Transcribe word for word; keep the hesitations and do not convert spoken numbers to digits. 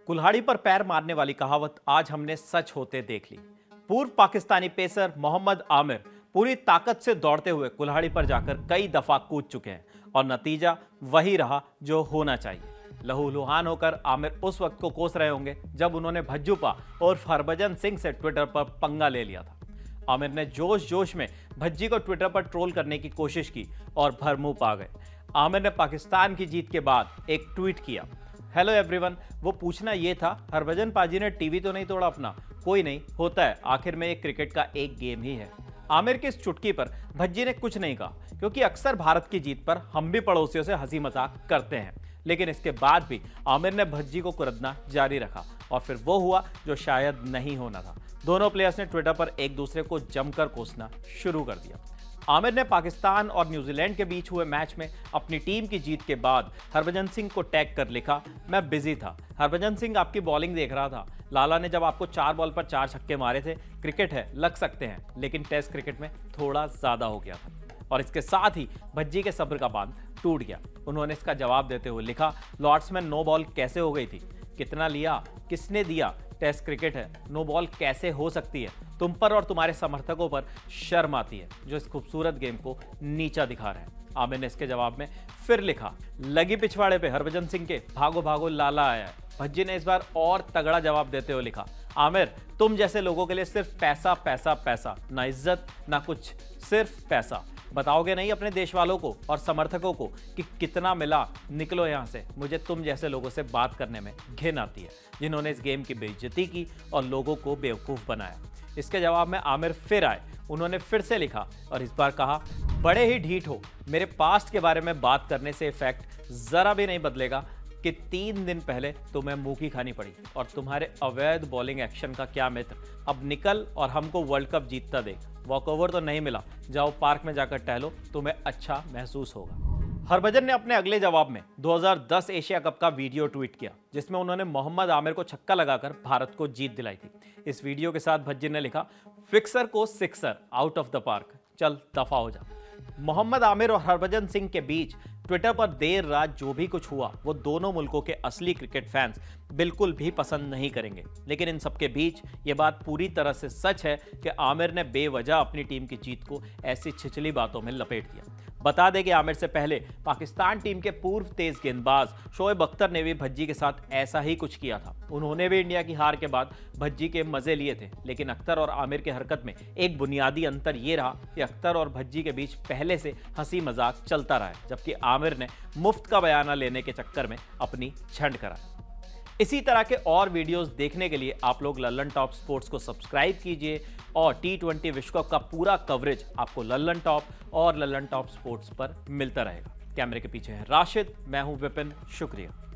कुल्हाड़ी पर पैर मारने वाली कहावत आज हमने सच होते देख ली। पूर्व पाकिस्तानी पेसर मोहम्मद आमिर पूरी ताकत से दौड़ते हुए कुल्हाड़ी पर जाकर कई दफा कूद चुके हैं और नतीजा वही रहा जो होना चाहिए। लहूलुहान होकर आमिर उस वक्त को कोस रहे होंगे जब उन्होंने भज्जूपा और हरभजन सिंह से ट्विटर पर पंगा ले लिया था। आमिर ने जोश जोश में भज्जी को ट्विटर पर ट्रोल करने की कोशिश की और भरमुंह पा गए। आमिर ने पाकिस्तान की जीत के बाद एक ट्वीट किया, हेलो एवरीवन। वो पूछना ये था, हरभजन पाजी ने टीवी तो नहीं तोड़ा अपना? कोई नहीं, होता है, आखिर में एक क्रिकेट का एक गेम ही है। आमिर की इस चुटकी पर भज्जी ने कुछ नहीं कहा, क्योंकि अक्सर भारत की जीत पर हम भी पड़ोसियों से हंसी मजाक करते हैं। लेकिन इसके बाद भी आमिर ने भज्जी को कुरदना जारी रखा और फिर वो हुआ जो शायद नहीं होना था। दोनों प्लेयर्स ने ट्विटर पर एक दूसरे को जमकर कोसना शुरू कर दिया। आमिर ने पाकिस्तान और न्यूजीलैंड के बीच हुए मैच में अपनी टीम की जीत के बाद हरभजन सिंह को टैग कर लिखा, मैं बिजी था, हरभजन सिंह आपकी बॉलिंग देख रहा था। लाला ने जब आपको चार बॉल पर चार छक्के मारे थे, क्रिकेट है, लग सकते हैं, लेकिन टेस्ट क्रिकेट में थोड़ा ज्यादा हो गया था। और इसके साथ ही भज्जी के सब्र का बांध टूट गया। उन्होंने इसका जवाब देते हुए लिखा, लॉर्ड्स में नो बॉल कैसे हो गई थी? कितना लिया? किसने दिया? टेस्ट क्रिकेट है, नो बॉल कैसे हो सकती है? तुम पर और तुम्हारे समर्थकों पर शर्म आती है जो इस खूबसूरत गेम को नीचा दिखा रहे हैं। आमिर ने इसके जवाब में फिर लिखा, लगी पिछवाड़े पे हरभजन सिंह के भागो भागो लाला आया है। भज्जी ने इस बार और तगड़ा जवाब देते हुए लिखा, आमिर तुम जैसे लोगों के लिए सिर्फ पैसा पैसा पैसा, ना इज्जत ना कुछ, सिर्फ पैसा। बताओगे नहीं अपने देश वालों को और समर्थकों को कि कितना मिला? निकलो यहां से, मुझे तुम जैसे लोगों से बात करने में घिन आती है, जिन्होंने इस गेम की बेइज्जती की और लोगों को बेवकूफ बनाया। इसके जवाब में आमिर फिर आए। उन्होंने फिर से लिखा और इस बार कहा, बड़े ही ढीठ हो, मेरे पास्ट के बारे में बात करने से इफेक्ट जरा भी नहीं बदलेगा कि तीन दिन पहले तुम्हें मुंह की खानी पड़ी और तुम्हारे अवैध बॉलिंग एक्शन का क्या मित्र। अब निकल और हमको वर्ल्ड कप जीतता देख। वॉकओवर तो नहीं मिला, जाओ पार्क में जाकर टहलो, तुम्हें अच्छा महसूस होगा। हरभजन ने अपने अगले जवाब में दो हज़ार दस एशिया कप का वीडियो ट्वीट किया, जिसमें उन्होंने मोहम्मद आमिर को छक्का लगाकर भारत को जीत दिलाई थी। इस वीडियो के साथ भज्जी ने लिखा, फिक्सर को sixer, out of the park, चल दफा हो जा। मोहम्मद आमिर और हरभजन सिंह के बीच ट्विटर पर देर रात जो भी कुछ हुआ वो दोनों मुल्कों के असली क्रिकेट फैंस बिल्कुल भी पसंद नहीं करेंगे। लेकिन इन सबके बीच ये बात पूरी तरह से सच है कि आमिर ने बेवजह अपनी टीम की जीत को ऐसी छिछली बातों में लपेट दिया। बता दें कि आमिर से पहले पाकिस्तान टीम के पूर्व तेज गेंदबाज शोएब अख्तर ने भी भज्जी के साथ ऐसा ही कुछ किया था। उन्होंने भी इंडिया की हार के बाद भज्जी के मजे लिए थे। लेकिन अख्तर और आमिर के हरकत में एक बुनियादी अंतर ये रहा कि अख्तर और भज्जी के बीच पहले से हंसी मजाक चलता रहा है, जबकि आमिर ने मुफ्त का बयाना लेने के चक्कर में अपनी छंड करा। इसी तरह के और वीडियोस देखने के लिए आप लोग लल्लन टॉप स्पोर्ट्स को सब्सक्राइब कीजिए और टी ट्वेंटी विश्व कप का पूरा कवरेज आपको लल्लन टॉप और लल्लन टॉप स्पोर्ट्स पर मिलता रहेगा। कैमरे के पीछे है राशिद, मैं हूं विपिन, शुक्रिया।